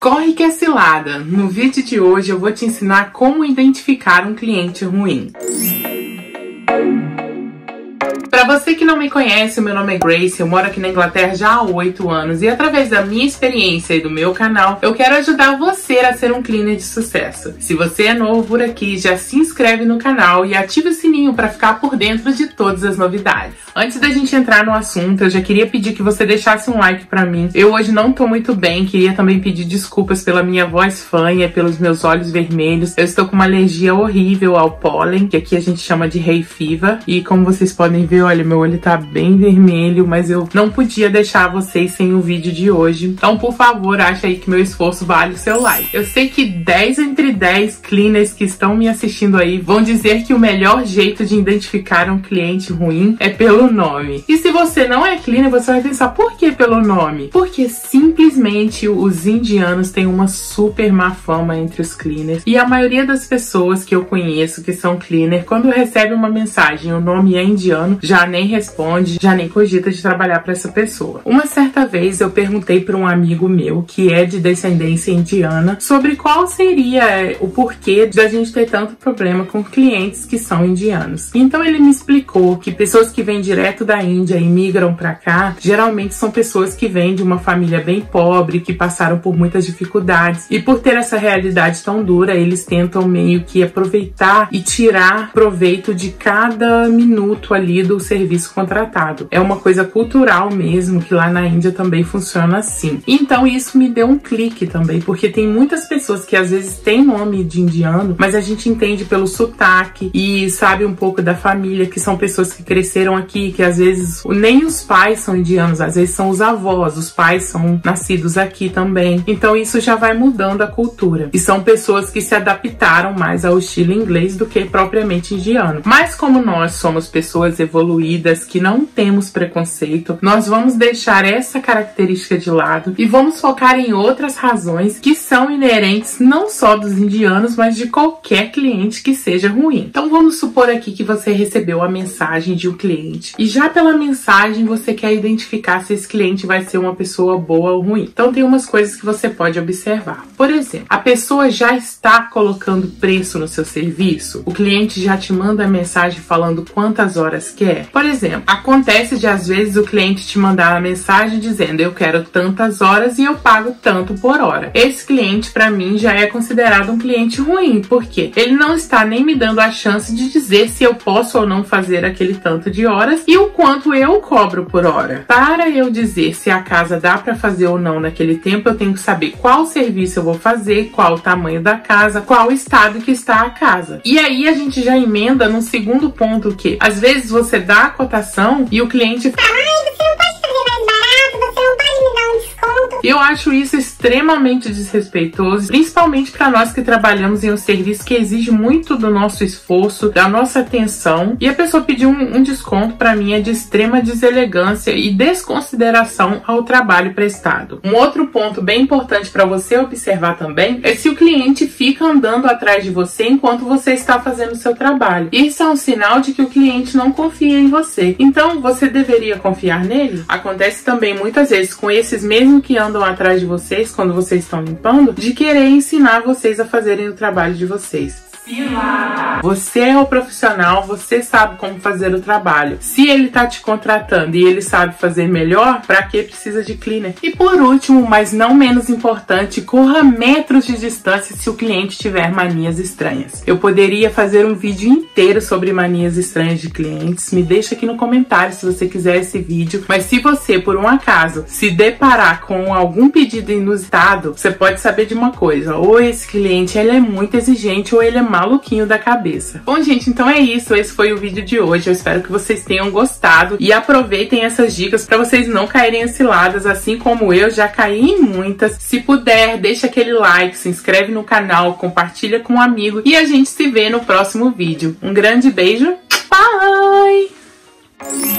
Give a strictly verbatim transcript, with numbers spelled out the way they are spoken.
Corre que é cilada! No vídeo de hoje eu vou te ensinar como identificar um cliente ruim. Para você que não me conhece, o meu nome é Grace, eu moro aqui na Inglaterra já há oito anos e através da minha experiência e do meu canal, eu quero ajudar você a ser um cleaner de sucesso. Se você é novo por aqui, já se inscreve no canal e ativa o sininho para ficar por dentro de todas as novidades. Antes da gente entrar no assunto, eu já queria pedir que você deixasse um like para mim. Eu hoje não tô muito bem, queria também pedir desculpas pela minha voz fanha, pelos meus olhos vermelhos. Eu estou com uma alergia horrível ao pólen, que aqui a gente chama de hay fever, e como vocês podem ver, olha, meu olho tá bem vermelho, mas eu não podia deixar vocês sem o vídeo de hoje. Então, por favor, acha aí que meu esforço vale o seu like. Eu sei que dez entre dez cleaners que estão me assistindo aí vão dizer que o melhor jeito de identificar um cliente ruim é pelo nome. E se você não é cleaner, você vai pensar, por que pelo nome? Porque simplesmente os indianos têm uma super má fama entre os cleaners. E a maioria das pessoas que eu conheço que são cleaner, quando recebe uma mensagem, o nome é indiano, já nem responde, já nem cogita de trabalhar para essa pessoa. Uma certa vez eu perguntei para um amigo meu, que é de descendência indiana, sobre qual seria o porquê de a gente ter tanto problema com clientes que são indianos. Então ele me explicou que pessoas que vêm direto da Índia e migram para cá, geralmente são pessoas que vêm de uma família bem pobre, que passaram por muitas dificuldades, e por ter essa realidade tão dura, eles tentam meio que aproveitar e tirar proveito de cada minuto ali do serviço contratado. É uma coisa cultural mesmo, que lá na Índia também funciona assim. Então isso me deu um clique também, porque tem muitas pessoas que às vezes têm nome de indiano, mas a gente entende pelo sotaque e sabe um pouco da família, que são pessoas que cresceram aqui, que às vezes nem os pais são indianos, às vezes são os avós, os pais são nascidos aqui também. Então isso já vai mudando a cultura. E são pessoas que se adaptaram mais ao estilo inglês do que propriamente indiano. Mas como nós somos pessoas evoluídas, que não temos preconceito, nós vamos deixar essa característica de lado e vamos focar em outras razões que são inerentes não só dos indianos, mas de qualquer cliente que seja ruim. Então vamos supor aqui que você recebeu a mensagem de um cliente e já pela mensagem você quer identificar se esse cliente vai ser uma pessoa boa ou ruim. Então tem umas coisas que você pode observar. Por exemplo, a pessoa já está colocando preço no seu serviço? O cliente já te manda a mensagem falando quantas horas quer? Por exemplo, acontece de às vezes o cliente te mandar uma mensagem dizendo eu quero tantas horas e eu pago tanto por hora. Esse cliente para mim já é considerado um cliente ruim, porque ele não está nem me dando a chance de dizer se eu posso ou não fazer aquele tanto de horas e o quanto eu cobro por hora. Para eu dizer se a casa dá para fazer ou não naquele tempo, eu tenho que saber qual serviço eu vou fazer, qual o tamanho da casa, qual o estado que está a casa. E aí a gente já emenda no segundo ponto, que às vezes você dá a cotação e o cliente fala, ai, você não pode fazer mais barato, você não pode me dar um desconto. Eu acho isso extremamente desrespeitoso, principalmente para nós que trabalhamos em um serviço que exige muito do nosso esforço, da nossa atenção, e a pessoa pedir um, um desconto, para mim é de extrema deselegância e desconsideração ao trabalho prestado. Um outro ponto bem importante para você observar também é se o cliente fica andando atrás de você enquanto você está fazendo o seu trabalho. Isso é um sinal de que o cliente não confia em você. Então, você deveria confiar nele? Acontece também muitas vezes com esses mesmos que andam atrás de vocês quando vocês estão limpando, de querer ensinar vocês a fazerem o trabalho de vocês. Você é o profissional, você sabe como fazer o trabalho. Se ele tá te contratando e ele sabe fazer melhor, pra que precisa de cleaner? E por último, mas não menos importante, corra metros de distância se o cliente tiver manias estranhas. Eu poderia fazer um vídeo inteiro sobre manias estranhas de clientes. Me deixa aqui no comentário se você quiser esse vídeo. Mas se você, por um acaso, se deparar com algum pedido inusitado, você pode saber de uma coisa: ou esse cliente ele é muito exigente ou ele é maluquinho da cabeça. Bom, gente, então é isso. Esse foi o vídeo de hoje. Eu espero que vocês tenham gostado e aproveitem essas dicas para vocês não caírem em ciladas, assim como eu já caí em muitas. Se puder, deixa aquele like, se inscreve no canal, compartilha com um amigo e a gente se vê no próximo vídeo. Um grande beijo. Bye!